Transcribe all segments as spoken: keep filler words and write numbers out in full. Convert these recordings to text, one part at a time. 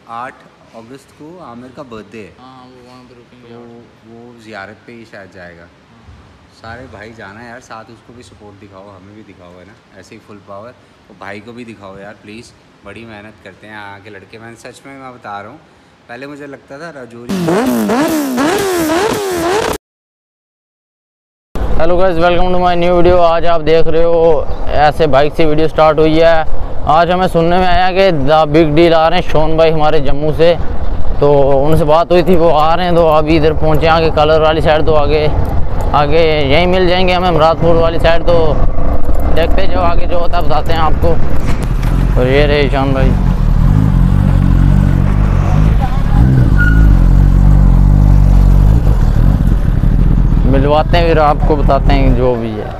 आठ अगस्त को आमिर का बर्थडे है। हाँ वो वहाँ पे रुकेंगे तो वो ज़ियारत पे ही शायद जाएगा। सारे भाई जाना है यार साथ, उसको भी सपोर्ट दिखाओ, हमें भी दिखाओ, है ना, ऐसे ही फुल पावर। तो भाई को भी दिखाओ यार प्लीज़, बड़ी मेहनत करते हैं यहाँ के लड़के। मैं सच में मैं बता रहा हूँ, पहले मुझे लगता था Rajouri. Hello guys, welcome to my new video. आज आप देख रहे हो ऐसे बाइक से वीडियो स्टार्ट हुई है। आज हमें सुनने में आया कि द बिग डील आ रहे हैं शोन भाई हमारे जम्मू से, तो उनसे बात हुई थी, वो आ रहे हैं। तो अभी इधर पहुंचे आगे कलर वाली साइड, तो आगे आगे यहीं मिल जाएंगे हमें मुरादपुर वाली साइड। तो देखते जो आगे जो होता है बताते हैं आपको। और ये रहे शोन भाई, मिलवाते हैं फिर आपको बताते हैं जो भी है।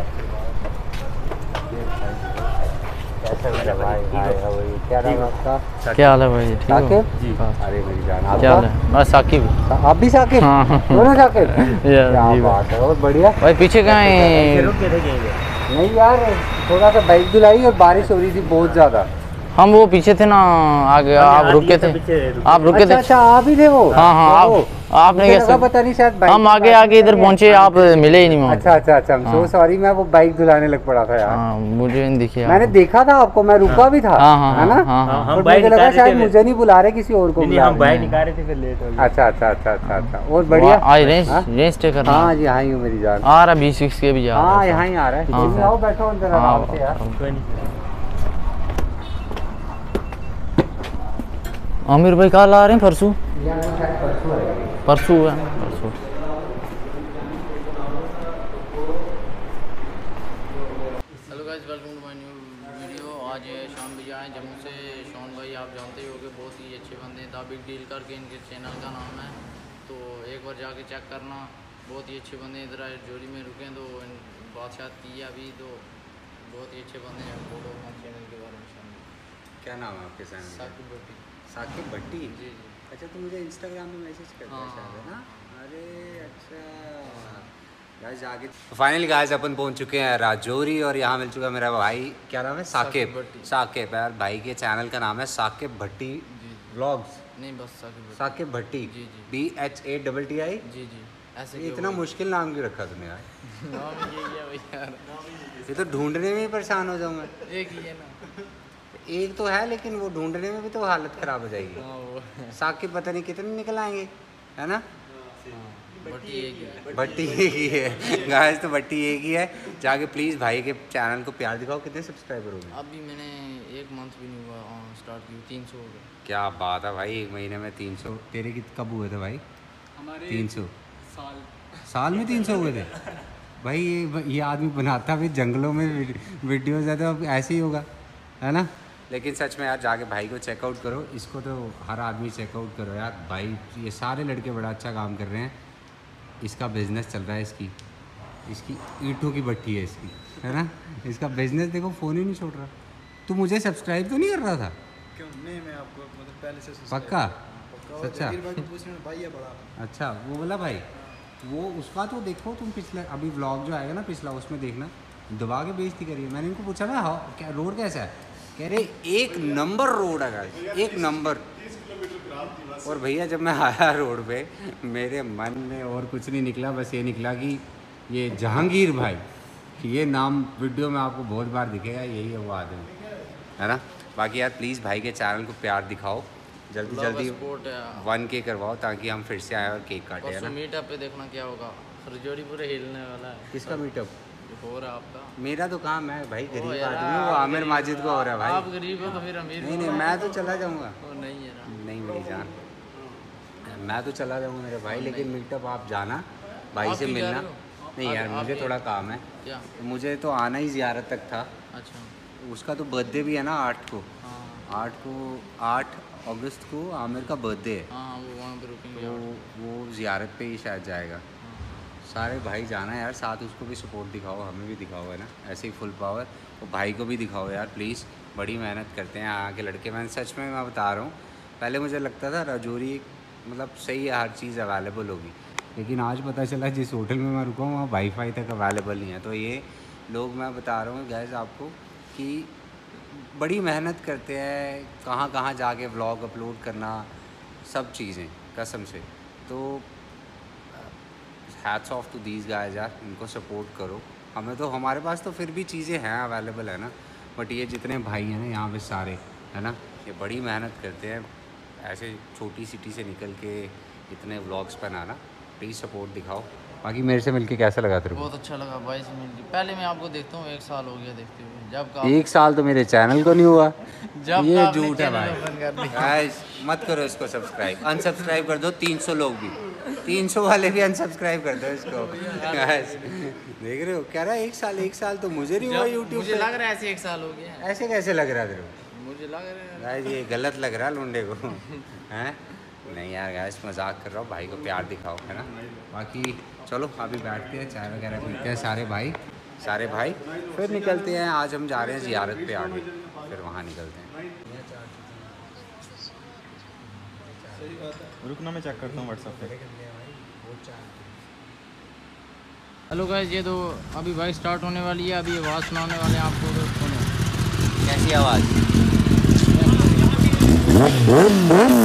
क्या नाम है आपका? क्या हाल है भाई? ठीक हो? जी। अरे मेरी जान, क्या हाल है? बस साकिब। आप भी साकिब? हाँ दोनों साकिब? क्या जी बात है, बहुत बढ़िया भाई। पीछे कहाँ है? नहीं यार, थोड़ा सा बाइक धुलाई और बारिश हो रही थी बहुत ज़्यादा। हम वो पीछे थे ना, आगे आप रुके थे, आप रुके अच्छा, थे। अच्छा आप ही थे वो? हाँ हाँ, आप आपने कैसे पता नहीं, शायद हम आगे आगे इधर पहुंचे, आप मिले ही नहीं वहाँ। अच्छा अच्छा अच्छा, सो सॉरी, मैं वो बाइक धुलाने लग पड़ा था यार। हाँ, मुझे नहीं दिखे। मैंने देखा था आपको, मैं रुका भी था, हाँ हाँ है ना? हाँ हाँ, मुझे लगा शायद मुझे नहीं बुला रहे, किसी और को नहीं, हम बाइक निकाल रहे थे, फिर लेट हो गया। अच्छा अच्छा अच्छा अच्छा अच्छा, और बढ़िया। आज रेंज रेंज स्टे करना। हाँ जी, यहाँ ही हूँ मेरी जान। आ रहा बी सिक्स के भी जा रहा है। हाँ यहाँ ही आ रहा है। आओ बैठो अंदर आराम से यार। आमिर भाई कल आ रहे हैं? परसों परसों है। परसों है परसों। Hello guys, welcome to my new video. आज शाम भैया आए जम्मू से। शोन भाई आप जानते ही होंगे, बहुत ही अच्छे बंदे हैं। द बिग डील करके इनके चैनल का नाम है, तो एक बार जाके चेक करना। बहुत ही अच्छे बंदे हैं। इधर जोड़ी में रुके तो बादशाह की है अभी, तो बहुत ही अच्छे बंदे हैं। बोलो चैनल के बारे में। क्या नाम है आपके चैनल? साकिब भट्टी। साकिब भट्टी? जी जी। अच्छा, तो मुझे इंस्टाग्राम पे मैसेज करता है शायद, है ना? अरे अच्छा गाइस, आगे फाइनली गाइस अपन पहुंच चुके हैं राजौरी, और यहाँ मिल चुका है मेरा भाई। क्या नाम है? साकिब। साकिब यार, भाई के चैनल का नाम है साकिब भट्टी व्लॉग्स। नहीं, बस साकिब साकिब भट्टी। जी जी। B H A double T I. जी जी। ऐसे ये इतना मुश्किल नाम क्यों रखा तूने यार? नाम यही है भाई यार, ये तो ढूंढने में ही परेशान हो जाऊंगा। एक ही है ना। एक तो है, लेकिन वो ढूंढने में भी तो हालत ख़राब हो जाएगी। हाँ वो साकिब पता नहीं कितने निकल आएंगे, है ना? भट्टी एक ही है। भट्टी एक ही है गाइस, तो भट्टी एक ही है। जाके प्लीज़ भाई के चैनल को प्यार दिखाओ। कितने सब्सक्राइबर हो गए? अभी मैंने एक मंथ भी नहीं हुआ स्टार्ट की, तीन सौ हो गए। क्या बात है भाई, एक महीने में तीन सौ। तेरे कित कब हुए थे भाई? हमारे तीन सौ साल साल में तीन सौ हुए थे भाई। ये ये आदमी बनाता भी जंगलों में वीडियोज़ है, तो अब ऐसे ही होगा, है ना? लेकिन सच में यार, जाके भाई को चेकआउट करो। इसको तो हर आदमी चेकआउट करो यार। भाई ये सारे लड़के बड़ा अच्छा काम कर रहे हैं। इसका बिज़नेस चल रहा है, इसकी इसकी ईंटों की भट्टी है इसकी, है ना? इसका बिज़नेस देखो, फ़ोन ही नहीं छोड़ रहा। तू मुझे सब्सक्राइब तो नहीं कर रहा था? क्यों नहीं, मैं आपको मतलब पहले से पक्का? सच्चा भाई को पूछने में भाई है बड़ा। अच्छा, वो बोला भाई, वो उसका तो देखो तुम, पिछले अभी व्लॉग जो आएगा ना पिछला, उसमें देखना, दबा के बेइज्जती करिए। मैंने इनको पूछा ना, हाँ क्या रोड कैसा है? कह रहे एक नंबर रोड है गाइस, एक नंबर। और भैया जब मैं आया रोड पे, मेरे मन में और कुछ नहीं निकला, बस ये निकला कि ये जहांगीर भाई, कि ये नाम वीडियो में आपको बहुत बार दिखेगा, यही है वो आदमी, है ना? बाकी यार प्लीज़ भाई के चैनल को प्यार दिखाओ, जल्दी जल्दी वन के करवाओ, ताकि हम फिर से आए और केक काटे, है ना? मीटअप पे देखना क्या होगा, राजौरी पूरे हिलने वाला है। किसका मीटअप हो रहा आपका? मेरा तो काम है भाई, गरीब आदमी, वो आमिर माजिद को हो रहा है भाई। आप गरीब हो तो फिर अमीर। नहीं नहीं, मैं तो चला जाऊँगा। नहीं है ना, नहीं मेरी जान, मैं तो चला जाऊँगा मेरे भाई, लेकिन मीटअप आप जाना, भाई से मिलना। नहीं यार, मुझे थोड़ा काम है। क्या? मुझे तो आना ही ज़ियारत तक था। अच्छा, उसका तो बर्थडे भी है ना, आठ को। हाँ आठ को आठ अगस्त को आमिर का बर्थडे है। हाँ, वो वहाँ पे रुकेंगे। तो वो ज़ियारत पे ही शायद जाएगा। सारे भाई जाना है यार साथ, उसको भी सपोर्ट दिखाओ, हमें भी दिखाओ, है ना, ऐसे ही फुल पावर। तो भाई को भी दिखाओ यार प्लीज़, बड़ी मेहनत करते हैं यहाँ के लड़के। मैं सच में मैं बता रहा हूँ, पहले मुझे लगता था राजौरी मतलब सही है, हर चीज़ अवेलेबल होगी, लेकिन आज पता चला जिस होटल में मैं रुका हूँ वहाँ वाईफाई तक अवेलेबल नहीं है। तो ये लोग, मैं बता रहा हूँ गैस आपको कि बड़ी मेहनत करते हैं, कहाँ कहाँ जाके व्लॉग अपलोड करना, सब चीज़ें कसम से। तो hats off to these guys यार, इनको सपोर्ट करो। हमें तो, हमारे पास तो फिर भी चीज़ें हैं, अवेलेबल है ना, बट ये जितने भाई हैं ना यहाँ पे सारे, है ना, ये बड़ी मेहनत करते हैं ऐसे छोटी सिटी से निकल के इतने व्लॉग्स बनाना। प्लीज़ सपोर्ट दिखाओ। बाकी मेरे से मिलके कैसा लगा तेरे को? बहुत अच्छा लगा भाई से मिलके। पहले मैं आपको देखता हूँ, एक साल हो गया देखते हुए। जब का एक साल तो मेरे चैनल को नहीं हुआ। जब ये का आपने झूठ है चैनल भाई। ओपन कर दिया। गाइस मत करो इसको सब्सक्राइब, अनसब्सक्राइब कर दो। तीन सौ लोग भी, तीन सौ वाले भी अनसब्सक्राइब कर दो इसको। गाइस देख रहे हो, कह रहा है एक साल, एक साल तो मुझे नहीं हुआ यूट्यूब मुझे पे। लग रहा है ऐसे एक साल हो गया है। ऐसे कैसे लग रहा है तेरे को? मुझे लग रहा है गाइस ये गलत लग रहा है लुंडे को। हैं? नहीं यार गाइस, मजाक कर रहा हूँ, भाई को प्यार दिखाओ, है ना। बाकी चलो अभी बैठते हैं, चाय वगैरह पीते हैं सारे भाई, सारे भाई फिर निकलते हैं। आज हम जा रहे हैं ज़ियारत पे आगे, फिर वहाँ निकलते हैं। रुकना, मैं चेक करता हूँ व्हाट्सएप पे। हेलो गाइस, ये तो अभी बाइक स्टार्ट होने वाली है। अभी आवाज़ सुनाने वाले हैं आपको, तो सुनो। कैसी आवाज़?